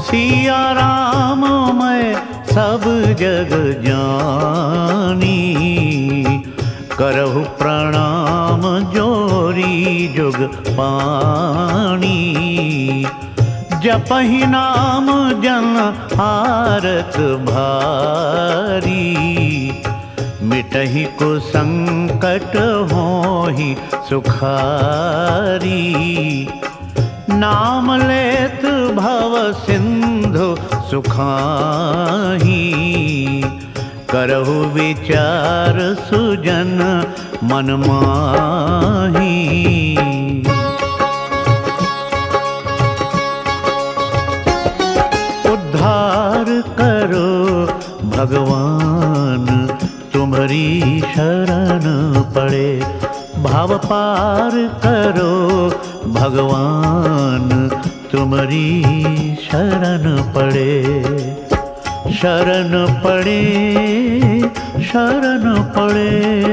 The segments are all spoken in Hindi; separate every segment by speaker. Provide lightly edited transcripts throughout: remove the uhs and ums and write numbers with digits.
Speaker 1: सिया राम मैं सब जग जानी, करहु प्रणाम जोरी जुग पानी। जपहि नाम जन आरत भारी, मिटहि को संकट होहि सुखारी। नाम लेत भव सिंधु सुखाही, करहु विचार सुजन मन माही। उद्धार करो भगवान तुम्हारी शरण पड़े, भाव पार करो भगवान तुम्हारी शरण पड़े। शरण पड़े, शरण पड़े,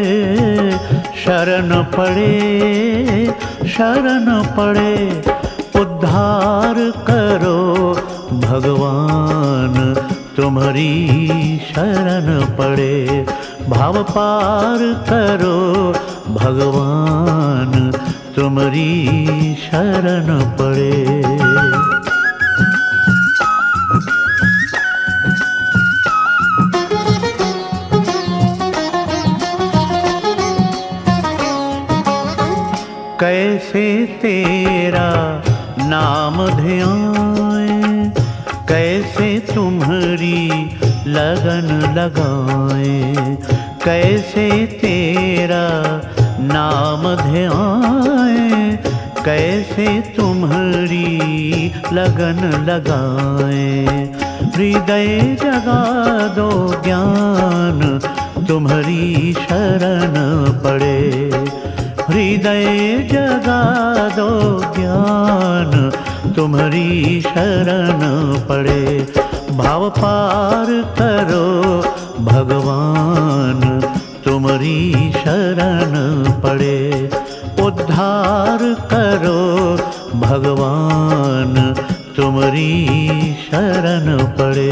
Speaker 1: शरण पड़े, शरण पड़े। उद्धार करो भगवान तुम्हारी शरण पड़े, भाव पार करो भगवान तुम्हारी शरण पड़े। कैसे तेरा नाम ध्याए, कैसे तुम्हारी लगन लगाए। कैसे तेरा नाम ध्याए, कैसे तुम्हारी लगन लगाए। हृदय जगा दो ज्ञान तुम्हारी शरण पड़े, हृदय जगा दो ज्ञान तुम्हारी शरण पड़े। भाव पार करो भगवान तुम्हारी शरण पड़े। उद्धार करो भगवान तुम्हारी शरण पड़े।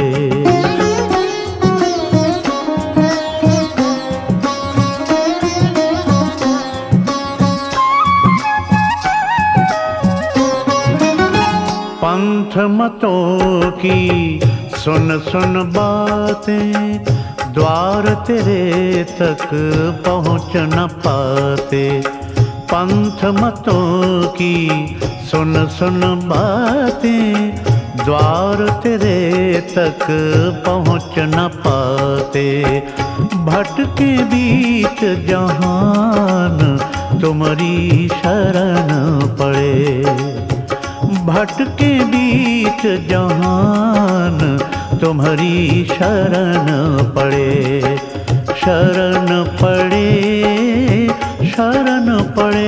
Speaker 1: पंथ मतों की सुन सुन बातें, द्वार तेरे तक पहुँच न पाते। पंथ मतों की सुन सुन बातें, द्वार तेरे तक पहुँच न पाते। भटके बीच जहान तुम्हारी शरण पड़े, भटके बीच जहान तुम्हारी शरण पड़े। शरण पड़े, शरण पड़े,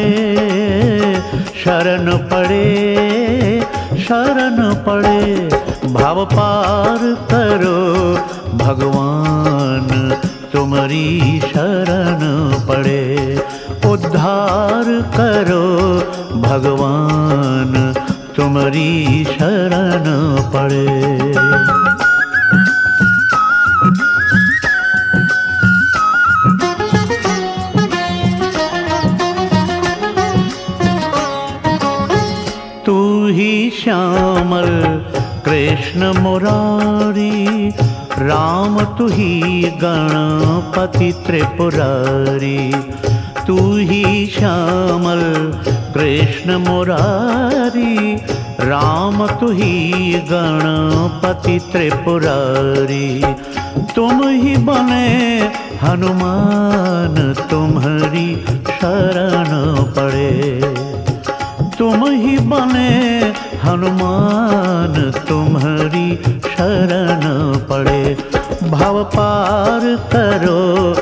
Speaker 1: शरण पड़े, शरण पड़े। भाव पार करो भगवान तुम्हारी शरण पड़े। उद्धार करो भगवान तुम्हारी शरण पड़े। तू ही श्यामल कृष्ण मुरारी, राम तू ही गणपति त्रिपुरारी। तू ही श्यामल कृष्ण मुरारी, राम तू ही गणपति त्रिपुरारी। तुम ही बने हनुमान तुम्हारी शरण पड़े। तुम ही बने हनुमान तुम्हारी शरण पड़े। भव पार करो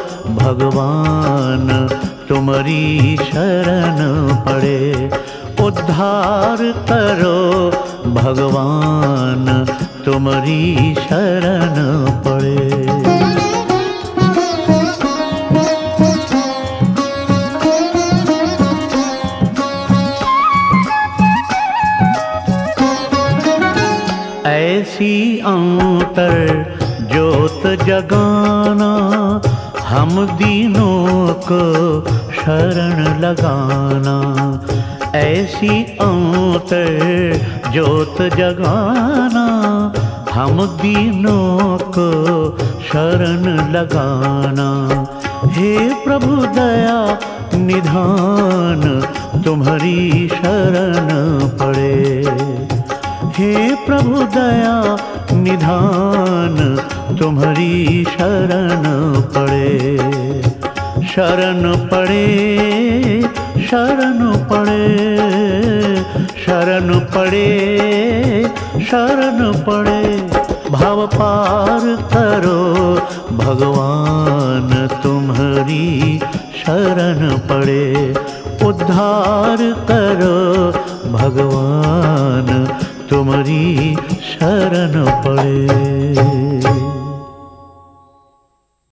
Speaker 1: भगवान तुम्हारी शरण पड़े। उद्धार करो भगवान तुम्हारी शरण पड़े। ऐसी अंतर ज्योत जगाना, हम दीनों को शरण लगाना। ऐसी अंतर ज्योत जगाना, हम दीनों को शरण लगाना। हे प्रभु दया निधान, तुम्हारी शरण पड़े। हे प्रभु दया निधान, तुम्हारी शरण पड़े। शरण पड़े, शरण पड़े, शरण पड़े, शरण पड़े। भव पार करो भगवान, तुम्हारी शरण पड़े। उद्धार करो भगवान, तुम्हारी शरण पड़े।